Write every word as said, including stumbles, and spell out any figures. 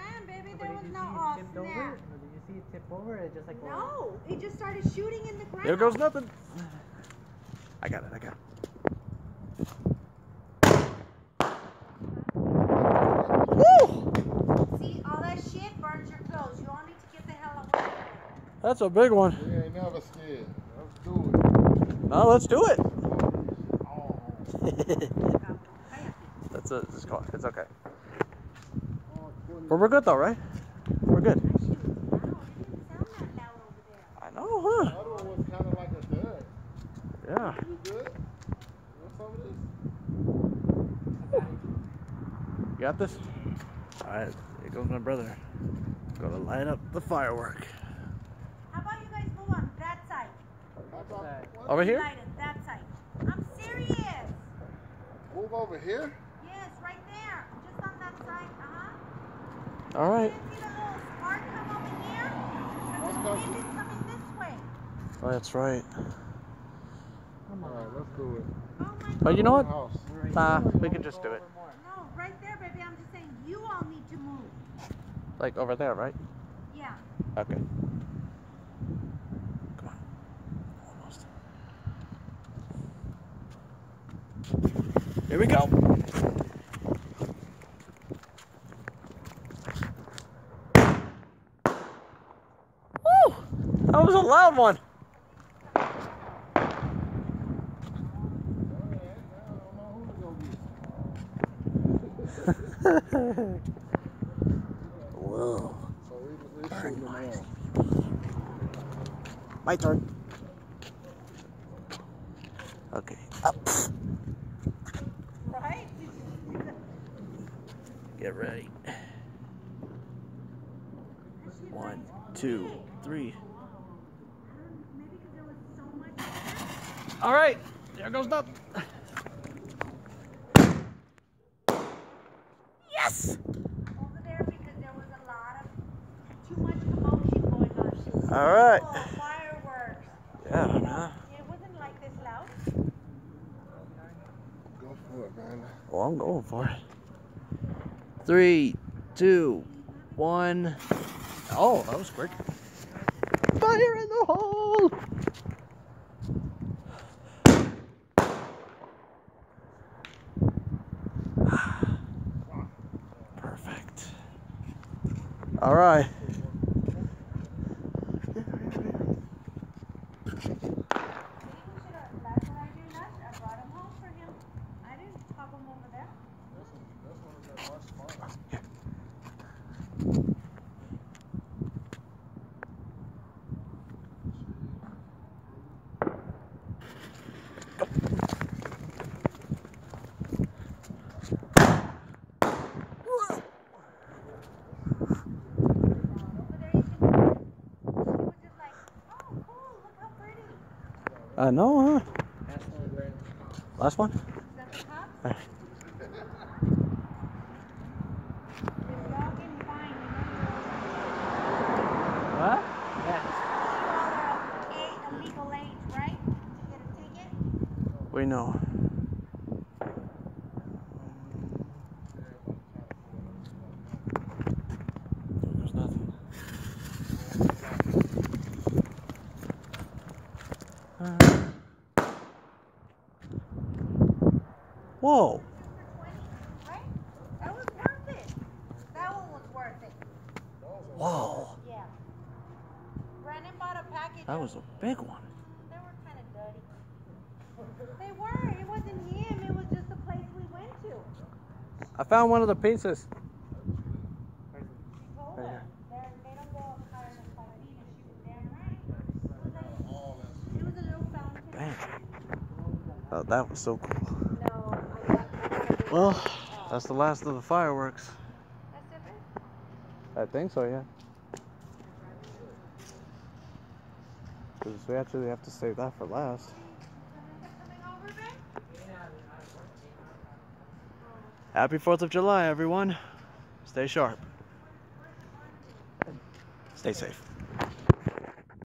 ran, baby. There was Did you no see oh, it tipped snap. over? Or did you see it tip over? It just like No, it just started shooting in the ground. There goes nothing. I got it. I got it. Woo! See, all that shit burns your clothes. You all need to get the hell away. That's a big one. We ain't never scared. Let's do it. No, let's do it. Oh. That's a, it's, called, it's okay. But we're good though, right? We're good. I know, huh? The other one was kind of like a dud. Yeah. You good? You want some of this? You got this? Alright, here goes my brother. Gonna light up the firework. How about you guys move on that side? How about what? Over here? Light it, that side. I'm serious. Move over here? Yes, right there. Just on that side. Uh-huh. Alright. You see the little spark come over here? Let's Because go. the wind is coming this way. Oh, that's right. Alright, let's do it. Oh my God. But you know what? House. Nah, we can just do it. No, right there, baby. I'm just saying you all need to move. Like over there, right? Yeah. Okay. Come on. Almost. Here we go. Woo! That was a loud one. Whoa. So we, we shooting them all. My turn. Okay. Up. Right? Get ready. One, two, three. Maybe because there was so much. All right. There goes nothing. Yes. Over there because there was a lot of too much commotion going on. All right. Oh, fireworks. Yeah, man. It wasn't like this loud. Go for it, man. Well, I'm going for it. Three, two, one. Oh, that was quick. Fire in the hole! Perfect. All right. I know, huh? Last one? Right. What? We know. There's nothing. Uh. Whoa. Right? That was worth it. That one was worth it. Whoa. Yeah. Brandon bought a package. That was a big one. They were kind of dirty. They were. It wasn't him. It was just the place we went to. I found one of the pieces. He told Right us. here. They're- They don't go up higher than five feet and shoot. Damn right. It was a little fountain. Dang. Oh, that was so cool. No, I got I gotta do Well, that. that's the last of the fireworks. That's it, I think so, yeah. Because we actually have to save that for last. Happy fourth of July, everyone. Stay sharp. Stay safe.